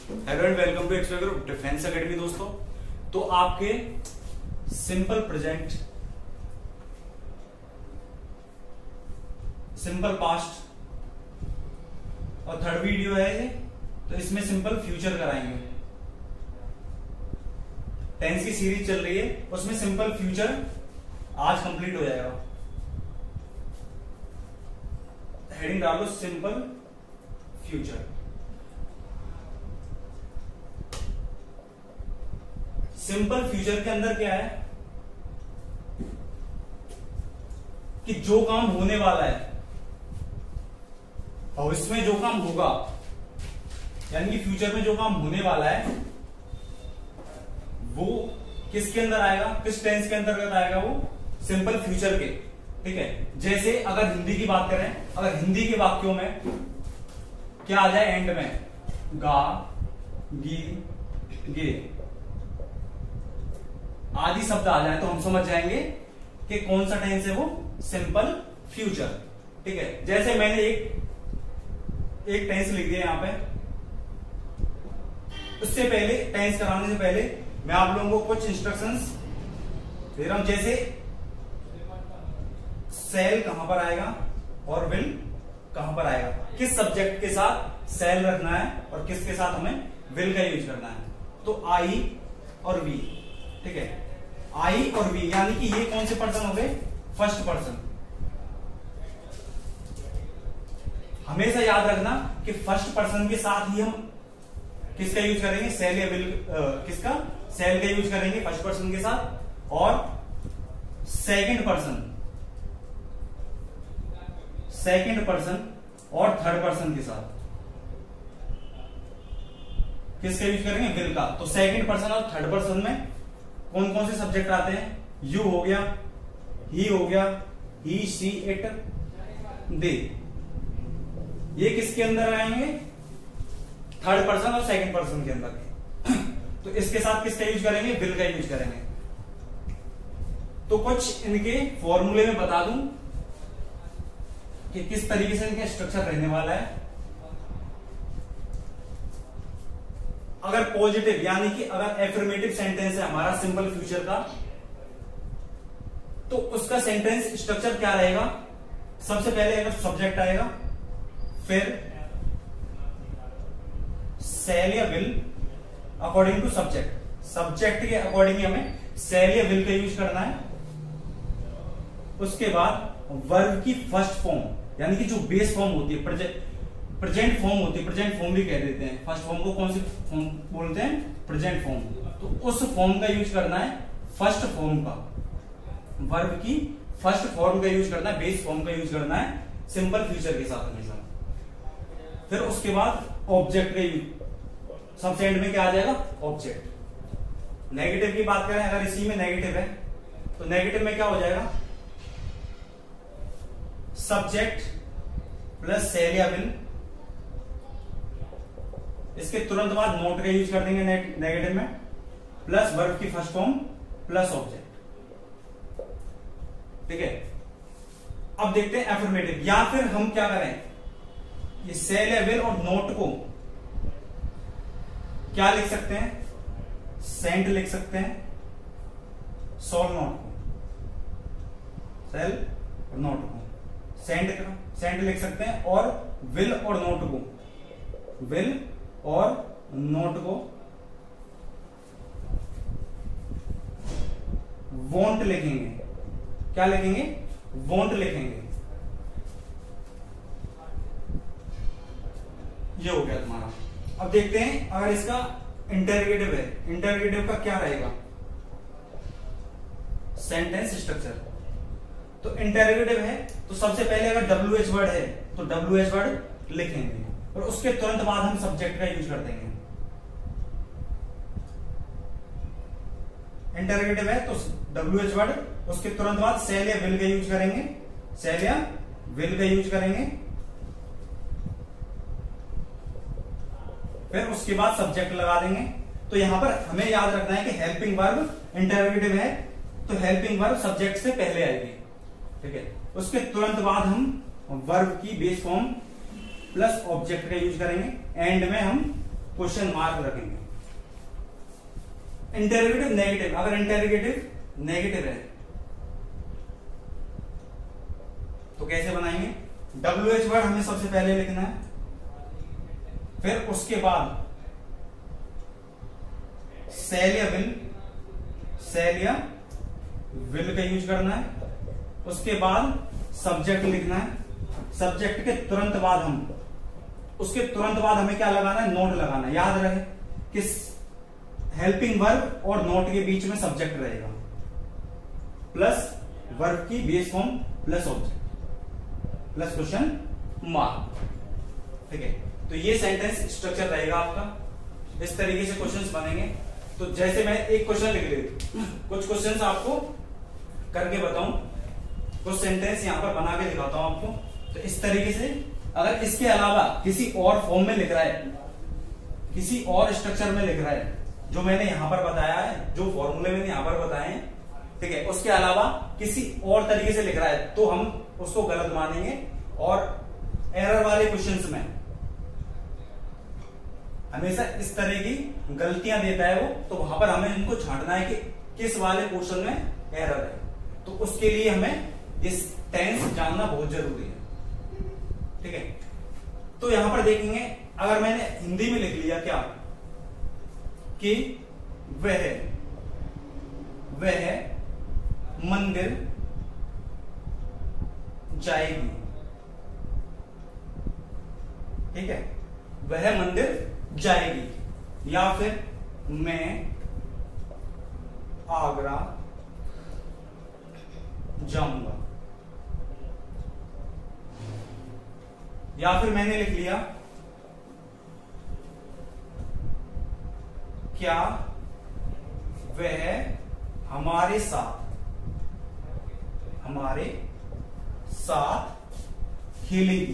Hello and welcome to explore group defence academy. दोस्तों, तो आपके सिंपल प्रेजेंट, सिंपल पास्ट और थर्ड वीडियो है ये, तो इसमें सिंपल फ्यूचर कराएंगे। टेंस की सीरीज चल रही है, उसमें सिंपल फ्यूचर आज कंप्लीट हो जाएगा। हेडिंग डालो सिंपल फ्यूचर। सिंपल फ्यूचर के अंदर क्या है कि जो काम होने वाला है और इसमें जो काम होगा, यानी कि फ्यूचर में जो काम होने वाला है वो किसके अंदर आएगा, किस टेंस के अंतर्गत आएगा, वो सिंपल फ्यूचर के। ठीक है, जैसे अगर हिंदी की बात करें, अगर हिंदी के वाक्यों में क्या आ जाए एंड में, गा, गी, गे आदि शब्द आ जाए तो हम समझ जाएंगे कि कौन सा टेंस है, वो सिंपल फ्यूचर। ठीक है, जैसे मैंने एक टेंस लिख दिया यहां पे। उससे पहले, टेंस कराने से पहले मैं आप लोगों को कुछ इंस्ट्रक्शंस दे रहा हूं। जैसे सेल कहां पर आएगा और विल कहां पर आएगा, किस सब्जेक्ट के साथ सेल रखना है और किसके साथ हमें विल का यूज करना है। तो आई और वी, ठीक है, आई और वी, यानी कि ये कौन से पर्सन हो गए, फर्स्ट पर्सन। हमेशा याद रखना कि फर्स्ट पर्सन के साथ ही हम किसका यूज करेंगे, सेल या विल, किसका, सेल का यूज करेंगे फर्स्ट पर्सन के साथ, और सेकंड पर्सन और थर्ड पर्सन के साथ किसका यूज करेंगे, विल का। तो सेकंड पर्सन और थर्ड पर्सन में कौन कौन से सब्जेक्ट आते हैं, यू हो गया, ही हो गया, ही, शी, इट, दे। ये किसके अंदर आएंगे, थर्ड पर्सन और सेकंड पर्सन के अंदर। तो इसके साथ किसका यूज करेंगे, विल का यूज करेंगे। तो कुछ इनके फॉर्मूले में बता दूं कि किस तरीके से इनका स्ट्रक्चर रहने वाला है। अगर पॉजिटिव, यानी कि अगर एफर्मेटिव सेंटेंस है हमारा सिंपल फ्यूचर का, तो उसका सेंटेंस स्ट्रक्चर क्या रहेगा, सबसे पहले अगर सब्जेक्ट आएगा, फिर सेल या will according to subject, subject के अकॉर्डिंग हमें सेल या विल का यूज करना है। उसके बाद वर्ब की फर्स्ट फॉर्म, यानी कि जो बेस फॉर्म होती है, प्रेजेंट फॉर्म होती है, प्रेजेंट फॉर्म भी कह देते हैं। फर्स्ट फॉर्म को कौन सी फॉर्म बोलते हैं, प्रेजेंट फॉर्म। तो उस फॉर्म का यूज करना है, फर्स्ट फॉर्म का, वर्ब की फर्स्ट फॉर्म का यूज करना है, बेस फॉर्म का यूज करना है सिंपल फ्यूचर के साथ हमेशा। फिर उसके बाद ऑब्जेक्ट का यूज, सबसे एंड में क्या आ जाएगा, ऑब्जेक्ट। नेगेटिव की बात करें, अगर इसी में नेगेटिव है तो नेगेटिव में क्या हो जाएगा, सब्जेक्ट प्लस सेल या विल। इसके तुरंत बाद नोट का यूज कर देंगे नेगेटिव में, प्लस वर्ब की फर्स्ट फॉर्म प्लस ऑब्जेक्ट। ठीक है, अब देखते हैं एफर्मेटिव। या फिर हम क्या करें, ये सेल या विल और नोट को क्या लिख सकते हैं, सेंट लिख सकते हैं, सोल नोट को, सेल और नोट को सेंट लिख सकते हैं, और विल और नोट को, विल और नोट को वोंट लिखेंगे। क्या लिखेंगे, वोंट लिखेंगे। ये हो गया तुम्हारा। अब देखते हैं अगर इसका इंटररोगेटिव है, इंटररोगेटिव का क्या रहेगा, सेंटेंस स्ट्रक्चर। तो इंटररोगेटिव है तो सबसे पहले अगर WH वर्ड है तो WH वर्ड लिखेंगे, और उसके तुरंत बाद हम सब्जेक्ट का यूज कर देंगे। इंटररोगेटिव है तो WH वर्ड, उसके तुरंत बाद सेल या विल का यूज करेंगे, सेल या विल का यूज करेंगे। फिर उसके बाद सब्जेक्ट लगा देंगे। तो यहां पर हमें याद रखना है कि हेल्पिंग वर्ब इंटररोगेटिव है तो हेल्पिंग वर्ब सब्जेक्ट से पहले आएगी। ठीक है, उसके तुरंत बाद हम वर्ब की बेस फॉर्म प्लस ऑब्जेक्ट का यूज करेंगे, एंड में हम क्वेश्चन मार्क रखेंगे। इंटेरोगेटिव नेगेटिव, अगर इंटेरोगेटिव नेगेटिव है तो कैसे बनाएंगे? WH वर्ड हमें सबसे पहले लिखना है, फिर उसके बाद सेल या विल का यूज करना है, उसके बाद सब्जेक्ट लिखना है, सब्जेक्ट के तुरंत बाद हमें क्या लगाना है? नोट लगाना है। याद रहे कि हेल्पिंग वर्ब और नोट के बीच में सब्जेक्ट रहेगा, प्लस वर्ब की base form plus object plus question mark. ठीक है, तो ये सेंटेंस स्ट्रक्चर रहेगा आपका। इस तरीके से क्वेश्चंस बनेंगे। तो जैसे मैं एक क्वेश्चन लिख लेता, कुछ क्वेश्चंस आपको करके बताऊं, कुछ सेंटेंस यहां पर बना के दिखाता हूं आपको। तो इस तरीके से अगर इसके अलावा किसी और फॉर्म में लिख रहा है, किसी और स्ट्रक्चर में लिख रहा है, जो मैंने यहां पर बताया है, जो फॉर्मूले मैंने यहां पर बताए हैं, ठीक है, उसके अलावा किसी और तरीके से लिख रहा है तो हम उसको गलत मानेंगे। और एरर वाले क्वेश्चंस में हमेशा इस तरह की गलतियां देता है वो, तो वहां पर हमें इनको छांटना है कि किस वाले पोर्शन में एरर है। तो उसके लिए हमें इस टेंस जानना बहुत जरूरी है। ठीक है, तो यहां पर देखेंगे, अगर मैंने हिंदी में लिख लिया क्या कि वह मंदिर जाएगी, ठीक है, वह मंदिर जाएगी, या फिर मैं आगरा जाऊंगा, या फिर मैंने लिख लिया क्या वह हमारे साथ खेलेगी,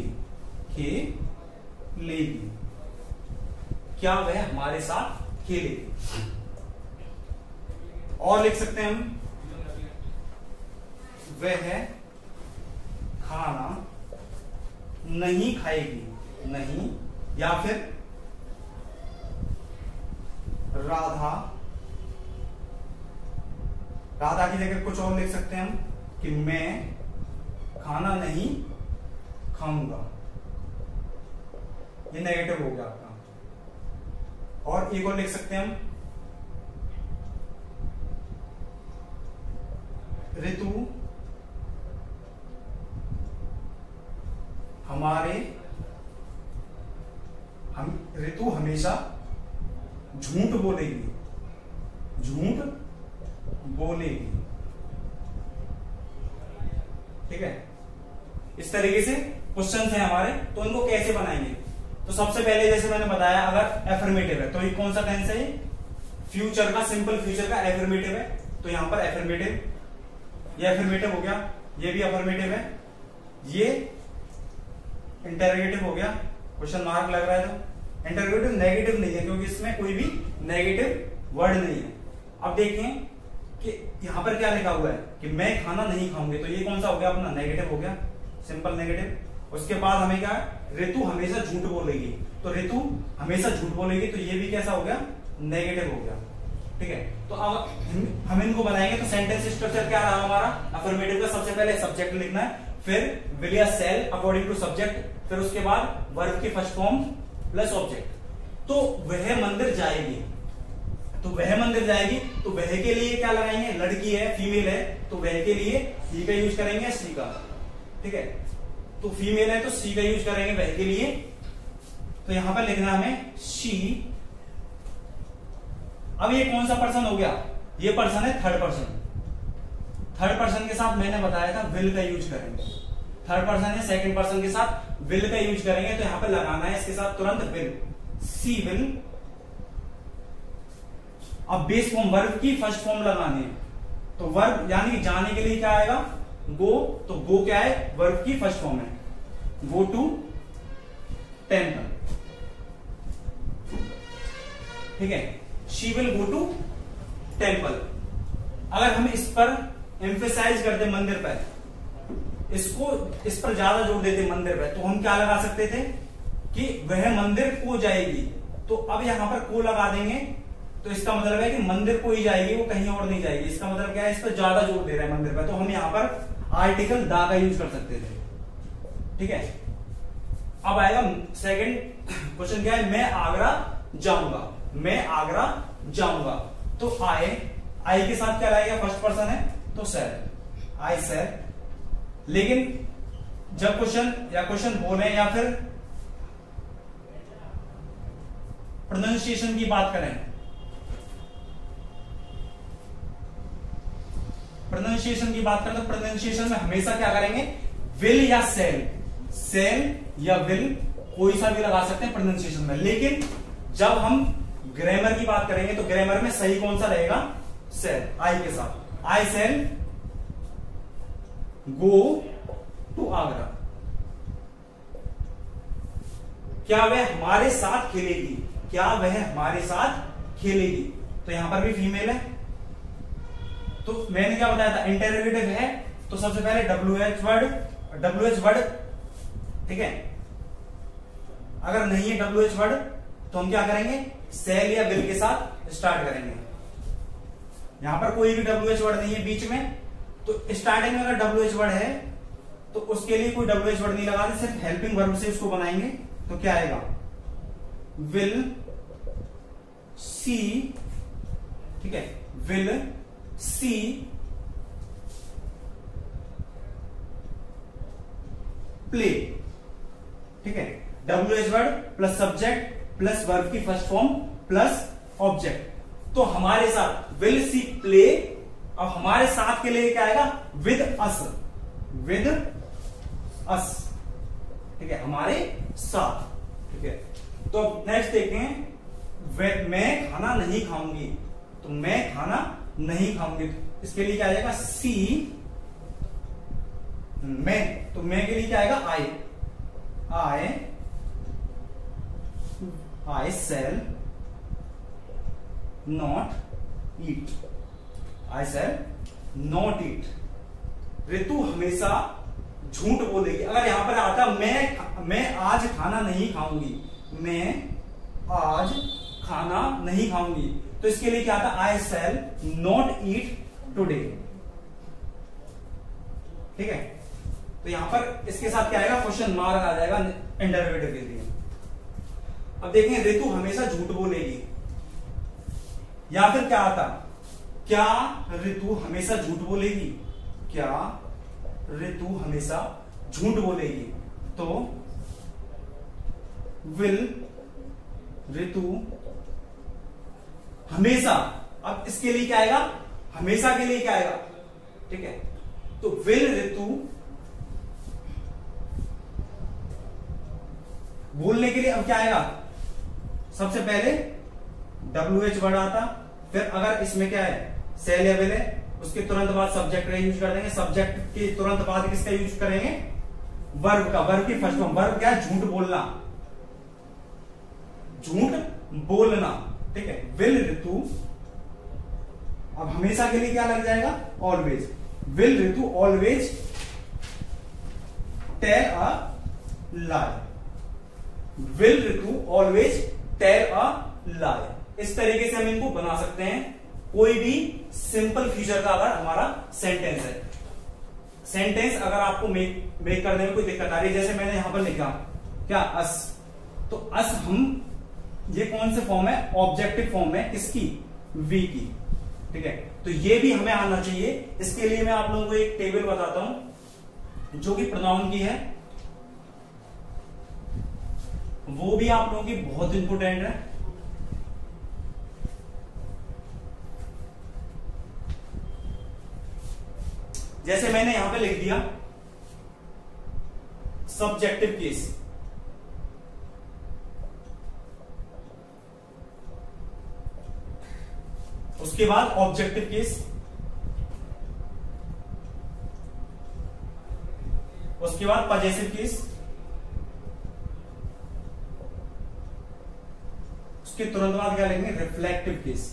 क्या वह हमारे साथ खेलेगी। और लिख सकते हैं हम वह खाना नहीं खाएगी, नहीं, या फिर राधा की जगह कुछ और लिख सकते हैं हम कि मैं खाना नहीं खाऊंगा, ये नेगेटिव हो गया आपका। और एक और लिख सकते हैं हम ऋतु हमेशा झूठ बोलेगी, ठीक है। इस तरीके से क्वेश्चंस हैं हमारे, तो इनको कैसे बनाएंगे? तो सबसे पहले जैसे मैंने बताया, अगर एफर्मेटिव है तो ये कौन सा टेंस है? फ्यूचर का, सिंपल फ्यूचर का एफर्मेटिव है, तो यहां पर एफर्मेटिव, ये एफर्मेटिव हो गया, ये भी एफर्मेटिव है, ये इंटरोगेटिव हो गया, क्वेश्चन मार्क लग रहा है। तो इंटरोगेटिव नेगेटिव नहीं है क्योंकि इसमें कोई भी नेगेटिव वर्ड नहीं है। अब देखें कि यहां पर क्या लिखा हुआ है कि मैं खाना नहीं खाऊंगी, तो ये कौन सा हो गया अपना? नेगेटिव हो गया, सिंपल नेगेटिव। उसके बाद हमें क्या है? ऋतु हमेशा झूठ बोलेगी, तो ऋतु हमेशा झूठ बोलेगी, तो ये भी कैसा हो गया? नेगेटिव हो गया, ठीक है। तो अब हम इनको बनाएंगे, तो सेंटेंस स्ट्रक्चर क्या रहा हमारा? अफर्मेटिव का सबसे पहले सब्जेक्ट लिखना है, फिर विल या सेल अकॉर्डिंग टू सब्जेक्ट, फिर उसके बाद वर्ब की फर्स्ट फॉर्म प्लस ऑब्जेक्ट। तो वह मंदिर जाएगी, तो वह मंदिर जाएगी, तो वह के लिए क्या लगाएंगे? लड़की है, फीमेल है, तो वह के लिए ही का यूज करेंगे, सी का, ठीक है। तो फीमेल है तो सी का यूज करेंगे वह के लिए, तो यहां पर लिखना हमें शी। अब ये कौन सा पर्सन हो गया? ये पर्सन है थर्ड पर्सन। थर्ड पर्सन के साथ मैंने बताया था विल का यूज करेंगे। थर्ड पर्सन है, सेकंड पर्सन के साथ विल का यूज करेंगे, तो यहां पर लगाना है इसके साथ तुरंत विल, सी विल। अब बेस फॉर्म, वर्ब की फर्स्ट फॉर्म लगानी है, तो वर्ब यानी कि जाने के लिए क्या आएगा? गो, तो गो क्या है? वर्ब की फर्स्ट फॉर्म है, गो टू टेम्पल, ठीक है। She will go to temple. अगर हम इस पर एम्फेसाइज करते मंदिर पर, इस पर ज्यादा जोर देते मंदिर पर, तो हम क्या लगा सकते थे कि वह मंदिर को जाएगी, तो अब यहां पर को लगा देंगे, तो इसका मतलब है कि मंदिर को ही जाएगी, वो कहीं और नहीं जाएगी। इसका मतलब क्या है, इस पर ज्यादा जोर दे रहा है मंदिर पर, तो हम यहां पर आर्टिकल दा का यूज कर सकते थे। ठीक है, अब आएगा सेकंड क्वेश्चन, क्या है, मैं आगरा जाऊंगा, मैं आगरा जाऊंगा। तो आई के साथ क्या लाएगा, फर्स्ट पर्सन है तो सर, आई सर। लेकिन जब क्वेश्चन बोले या फिर प्रोनाउंसिएशन की बात करें, प्रोनाउंसिएशन की बात करें तो प्रोनाउंसिएशन में हमेशा क्या करेंगे, विल या सेल या विल कोई सा भी लगा सकते हैं प्रोनाउंसिएशन में। लेकिन जब हम ग्रामर की बात करेंगे तो ग्रामर में सही कौन सा रहेगा, सेल, आई के साथ। I shall go to Agra. क्या वह हमारे साथ खेलेगी, क्या वह हमारे साथ खेलेगी, तो यहां पर भी फीमेल है। तो मैंने क्या बताया था, इंटरोगेटिव है तो सबसे पहले WH वर्ड, ठीक है। अगर नहीं है WH वर्ड तो हम क्या करेंगे, सेल या विल के साथ स्टार्ट करेंगे। यहां पर कोई भी WH वर्ड नहीं है बीच में, तो स्टार्टिंग में अगर WH वर्ड है तो उसके लिए कोई WH वर्ड नहीं लगाते, सिर्फ हेल्पिंग वर्ब से उसको बनाएंगे। तो क्या आएगा, विल सी, ठीक है, विल सी प्ले, ठीक है। WH word plus subject plus verb की फर्स्ट फॉर्म प्लस ऑब्जेक्ट, तो हमारे साथ विल सी प्ले। अब हमारे साथ के लिए क्या आएगा, विद अस, ठीक है, हमारे साथ, ठीक है। तो नेक्स्ट देखें, मैं खाना नहीं खाऊंगी, तो मैं खाना नहीं खाऊंगी, तो इसके लिए क्या आएगा, सी मैं, तो मैं के लिए क्या आएगा, I shall not eat, I shall not eat. Ritu हमेशा झूठ बोलेगी। अगर यहां पर आता मैं आज खाना नहीं खाऊंगी, मैं आज खाना नहीं खाऊंगी, तो इसके लिए क्या आता, I shall not eat today, ठीक है। तो यहां पर इसके साथ क्या आएगा, क्वेश्चन मार्क आ जाएगा इंटरोगेटिव के लिए। अब देखें, ऋतु हमेशा झूठ बोलेगी, या फिर क्या आता, क्या ऋतु हमेशा झूठ बोलेगी, क्या ऋतु हमेशा झूठ बोलेगी, तो विल ऋतु हमेशा। अब इसके लिए क्या आएगा, हमेशा के लिए क्या आएगा, ठीक है। तो विल ऋतु बोलने के लिए अब क्या आएगा, सबसे पहले WH वर्ड आता, फिर अगर इसमें क्या है, सेल या विल है, उसके तुरंत बाद सब्जेक्ट का यूज कर देंगे, सब्जेक्ट के तुरंत बाद किसका यूज करेंगे, वर्ब का, वर्ब की फर्स्ट फॉर्म। वर्ब क्या है, झूठ बोलना, झूठ बोलना, ठीक है। विल ऋतु, अब हमेशा के लिए क्या लग जाएगा, always. Will Ritu always tell a lie, will Ritu always tell a lie. इस तरीके से हम इनको बना सकते हैं, कोई भी सिंपल फ्यूचर का अगर हमारा सेंटेंस है। सेंटेंस अगर आपको मेक करने में कोई दिक्कत आ रही है, जैसे मैंने यहां पर लिखा क्या, अस, तो अस हम, ये कौन से फॉर्म है, ऑब्जेक्टिव फॉर्म है, किसकी, वी की, ठीक है। तो ये भी हमें आना चाहिए। इसके लिए मैं आप लोगों को एक टेबल बताता हूं जो कि प्रोनाउन की है, वो भी आप लोगों की बहुत इंपोर्टेंट है। जैसे मैंने यहां पे लिख दिया सब्जेक्टिव केस, उसके बाद ऑब्जेक्टिव केस, उसके बाद पजेसिव केस, उसके तुरंत बाद क्या लिखेंगे, रिफ्लेक्टिव केस।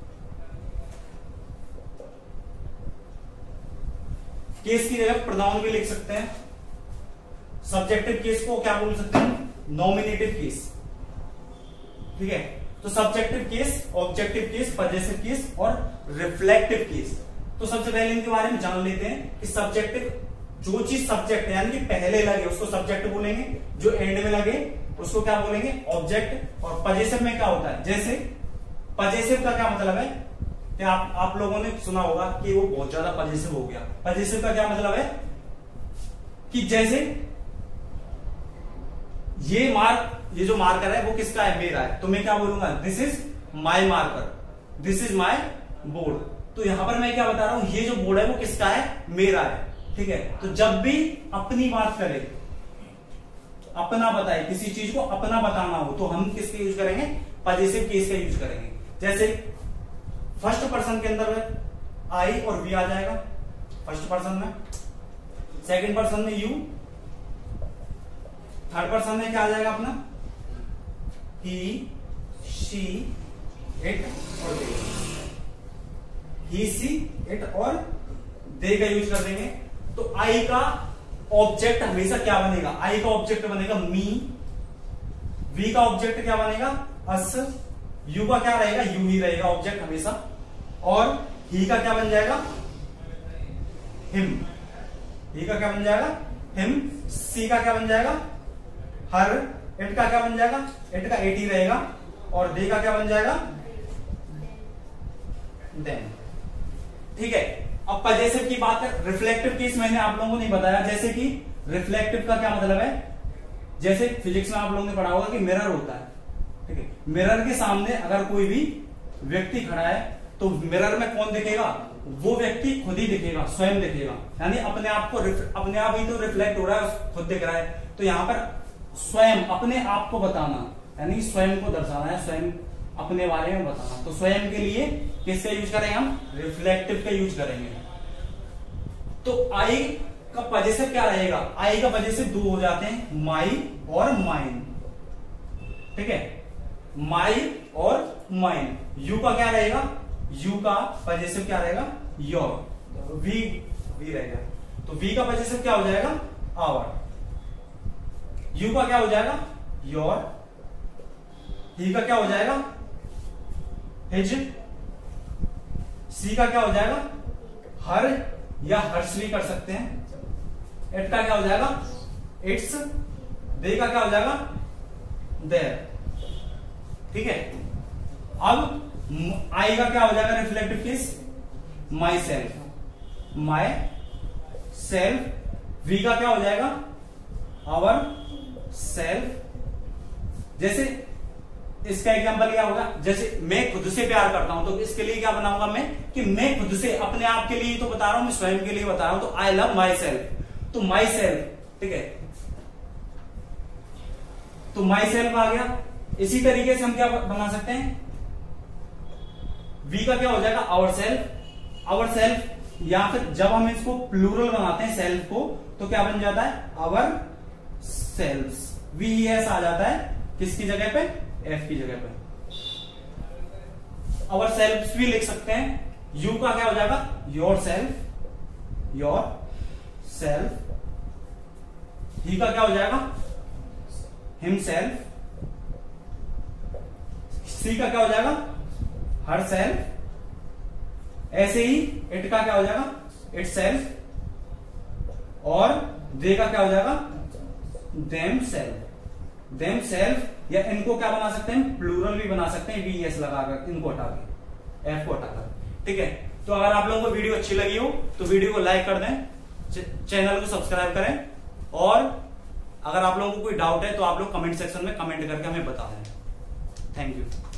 केस की जगह प्रोनाउन भी लिख सकते हैं। सब्जेक्टिव केस को क्या बोल सकते हैं, नॉमिनेटिव केस, ठीक है। तो subjective case, objective case, possessive case और रिफ्लेक्टिव केस। तो सबसे पहले इनके बारे में जान लेते हैं कि सब्जेक्टिव, जो चीज सब्जेक्ट है यानी कि पहले लगे उसको सब्जेक्ट बोलेंगे, जो एंड में लगे उसको क्या बोलेंगे, ऑब्जेक्ट। और पजेसिव में क्या होता है, जैसे पजेसिव का क्या मतलब है कि आप लोगों ने सुना होगा कि वो बहुत ज्यादा पजेसिव हो गया। पजेसिव का क्या मतलब है कि जैसे ये जो मार्कर है वो किसका है, मेरा है, तो मैं क्या बोलूंगा, this is my marker, this is my board. तो यहां पर मैं क्या बता रहा हूं, ये जो बोर्ड है वो किसका है, मेरा है, ठीक है। तो जब भी अपनी बात करें, अपना बताए, किसी चीज को अपना बताना हो तो हम किसका यूज करेंगे, पजेसिव केस का यूज करेंगे। जैसे फर्स्ट पर्सन के अंदर आई और वी आ जाएगा फर्स्ट पर्सन में, सेकंड पर्सन में यू, थर्ड पर्सन में क्या आ जाएगा अपना, ही, शी, इट और दे। ही, सी, इट और दे का यूज कर देंगे। तो आई का ऑब्जेक्ट हमेशा क्या बनेगा, आई का ऑब्जेक्ट बनेगा मी, वी का ऑब्जेक्ट क्या बनेगा, अस, यू का क्या रहेगा, यू ही रहेगा ऑब्जेक्ट हमेशा, और ही का क्या बन जाएगा, हिम, ही का क्या बन जाएगा, हिम, सी का क्या बन जाएगा, हर, इट का क्या बन जाएगा, इट का इट ही रहेगा, और दे का क्या बन जाएगा, देन, ठीक है। अब पजेसिव की बात है, रिफ्लेक्टिव केस मैंने आप लोगों को नहीं बताया। जैसे कि रिफ्लेक्टिव का क्या मतलब है, जैसे फिजिक्स में आप लोगों ने पढ़ा होगा कि मिरर होता है, ठीक है। मिरर के सामने अगर कोई भी व्यक्ति खड़ा है तो मिरर में कौन दिखेगा, वो व्यक्ति खुद ही दिखेगा, स्वयं दिखेगा, यानी अपने आप ही तो रिफ्लेक्ट हो रहा है, खुद दिख रहा है। तो यहां पर स्वयं, अपने आप को बताना, यानी स्वयं को दर्शाना है, स्वयं अपने बारे में बताना। तो स्वयं के लिए किसका यूज करेंगे हम, रिफ्लेक्टिव का यूज करेंगे। तो आई का पजेसिव क्या रहेगा, आई का पजेसिव दो हो जाते हैं, माई और माइन, ठीक है, माई और माइन। यू का क्या रहेगा, यू का पजेसिव क्या रहेगा, योर, वी रहेगा। तो वी का पजेसिव क्या हो जाएगा, आवर। यू का क्या हो जाएगा, योर। ही का क्या हो जाएगा, हिज। सी का क्या हो जाएगा, हर या हर्ष भी कर सकते हैं। इट का क्या हो जाएगा, इट्स। दे का क्या हो जाएगा, देयर, ठीक है। अब आई का क्या हो जाएगा reflective case, myself, myself. We का क्या हो जाएगा, आवर सेल्फ। जैसे इसका एग्जांपल क्या होगा, जैसे मैं खुद से प्यार करता हूं तो इसके लिए क्या बनाऊंगा मैं, कि मैं खुद से, अपने आप के लिए तो बता रहा हूं, मैं स्वयं के लिए बता रहा हूं, तो आई लव माई सेल्फ। तो माई सेल्फ, ठीक है, तो माई सेल्फ आ गया। इसी तरीके से हम क्या बना सकते हैं, वी का क्या हो जाएगा, आवर सेल्फ। आवर सेल्फ, या फिर जब हम इसको प्लूरल बनाते हैं सेल्फ को, तो क्या बन जाता है, आवर सेल्व्स। वी एस आ जाता है किसकी जगह पे, एफ की जगह पे। आवर सेल्व्स भी लिख सकते हैं। यू का क्या हो जाएगा, yourself, yourself. He का क्या हो जाएगा, हिम सेल्फ। सी का क्या हो जाएगा, हर सेल्फ। ऐसे ही इट का क्या हो जाएगा, इट सेल्फ। और दे का क्या हो जाएगा, देम सेल्फ, देम सेल्फ। या इनको क्या बना सकते हैं, प्लूरल भी बना सकते हैं, वी एस लगाकर, इनको हटा के, एफ को हटाकर, ठीक है। तो अगर आप लोगों को वीडियो अच्छी लगी हो तो वीडियो को लाइक कर दें, चैनल को सब्सक्राइब करें, और अगर आप लोगों को कोई डाउट है तो आप लोग कमेंट सेक्शन में कमेंट करके हमें बता दें। Thank you.